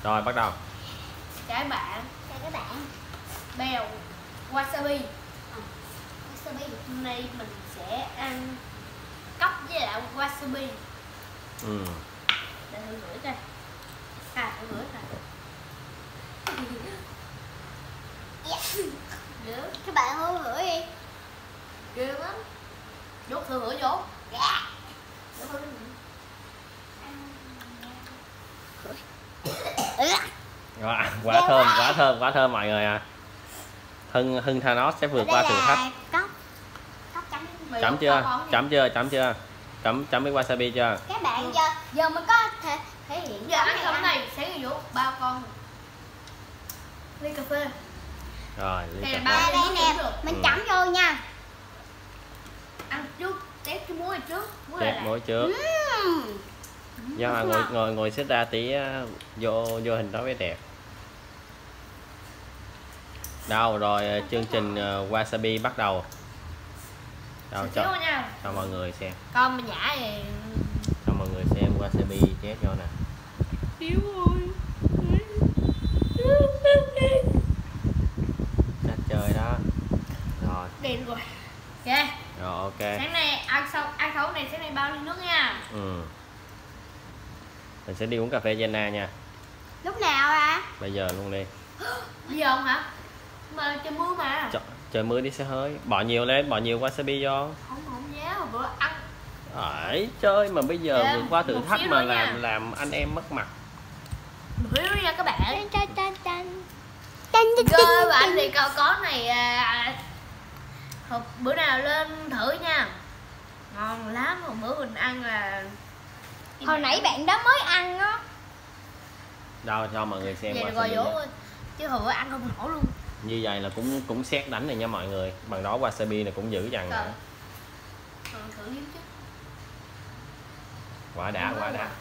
Rồi bắt đầu. Chào các bạn. Bèo wasabi. Wasabi. Hôm nay mình sẽ ăn cốc với lại wasabi. Để thử rửa coi. Thử rửa coi. Yes. Rửa. Các bạn hãy rửa đi. Ghê lắm. Dốt thử rửa dốt. Dạ. Quá thơm mọi người à. Hưng Thanos sẽ vượt qua thử thách. Chấm chưa? Chấm với wasabi chưa? Các bạn giờ mình có thể hiện giờ ăn cơm này sẽ dụ 3 con ly cà phê. Rồi, ly cà phê. Đây nè, mình chấm vô nha. Ăn trước, tép cái muối trước. Tép muối trước. Do ngồi xích ra tí vô hình đó mới đẹp. Đâu rồi chương trình wasabi bắt đầu. Đâu cho mọi người xem. Con mình nhả thì cho mọi người xem wasabi chét vô nè. Yếu ơi. Cách chơi đó. Rồi. Đèn rồi. Ok. Rồi ok. Sáng nay ăn thấu này sáng nay bao ly nước nha. Mình sẽ đi uống cà phê Jenna nha. Lúc nào à? Bây giờ luôn đi. Bây giờ không hả? Mà trời mưa mà. Trời mưa đi xe hơi. Bỏ nhiều lên, bỏ nhiều wasabi vô. Không dám bữa ăn. Ấy chơi mà bây giờ vượt qua thử thách mà làm anh em mất mặt. Hiểu nha các bạn. Cơ bạn thì có này bữa nào lên thử nha. Ngon lắm, một bữa mình ăn là hồi nãy bạn đó mới ăn á. Đâu cho mọi người xem. Vậy là rồi dỗ chứ hồi bữa ăn không nổi luôn. Như vậy là cũng xét đánh này nha mọi người. Bằng đó wasabi này cũng dữ dằn nữa. Thử chứ. Quá đã.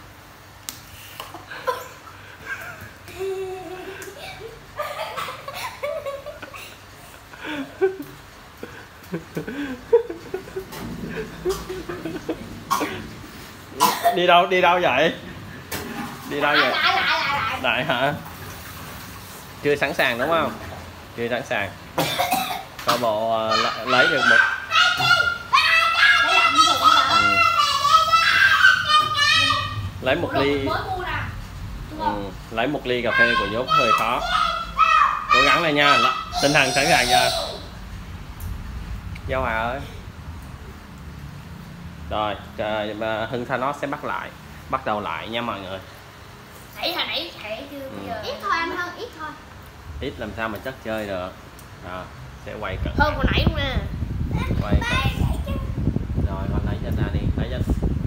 Đi đâu vậy? Lại hả? Chưa sẵn sàng đúng không? Chưa sẵn sàng. Coi bộ lấy được một lấy một ly lấy một ly cà phê của Dốt hơi khó. Cố gắng lên nha. Tinh thần sẵn sàng chưa? Giao Hòa ơi. Rồi Hưng Thanos sẽ bắt đầu lại nha mọi người. Nãy chưa bây giờ. Ít thôi anh Hưng, ít thôi. Ít làm sao mà chắc chơi được. Rồi sẽ quay cận hơn hồi nãy luôn nè. Quay cận. Rồi con lấy chân ra đi, lấy chân.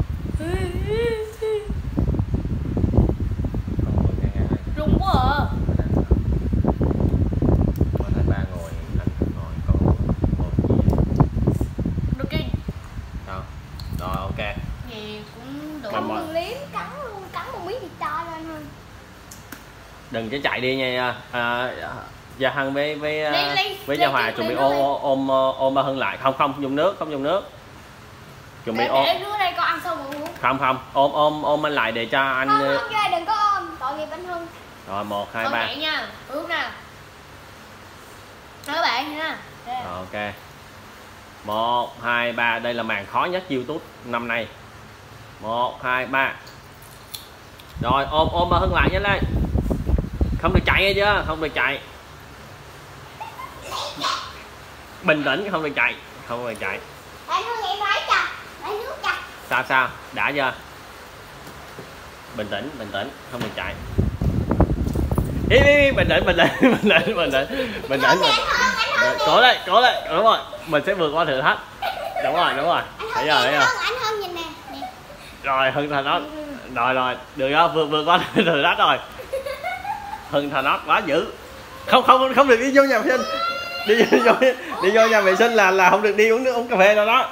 Rung quá à. Con thấy ba ngồi, anh ngồi, con ngồi kia. Được đi. Rồi ok. Gì cũng đủ. Không liếm cắn luôn, cắn một miếng thịt to lên hơn. Đừng có chạy đi nha. Gia Hân với Gia Hòa chuẩn bị ôm ba Hân lại. Không dùng nước, chuẩn bị ôm. Để nước đây con ăn xong rồi uống. Không ôm anh lại để cho anh. Không đừng có ôm, tội nghiệp anh Hưng. Rồi 1 2 3. Nhẹ nha, uống nè. Các bạn nha. Rồi ok. 1 2 3, đây là màn khó nhất YouTube năm nay. 1 2 3. Rồi ôm ba Hân lại nhanh lên. Không được chạy nghe chưa? Không được chạy. Bình tĩnh, không được chạy. Anh Hưng em lấy cho, lấy nước cho. Sao? Đã chưa? Bình tĩnh, không được chạy. Bình tĩnh. Cố lên, đúng rồi. Mình sẽ vượt qua thử thách. Đúng rồi. Thấy chưa? Anh Hưng nhìn nè. Rồi Hưng Thanos. Rồi, được không? Vượt qua thử thách rồi. Hưng Thanos quá dữ. Không được đi vô nhà vệ sinh. Đi vô nhà vệ sinh là không được đi uống cà phê đâu đó.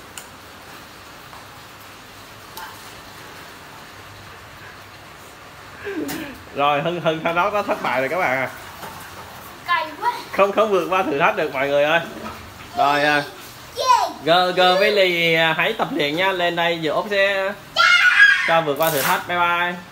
Rồi Hưng Thanos nó thất bại rồi các bạn à. Cay quá. Không vượt qua thử thách được mọi người ơi. Rồi G với Ly hãy tập luyện nha. Lên đây vừa ốp xe cho vượt qua thử thách. Bye bye.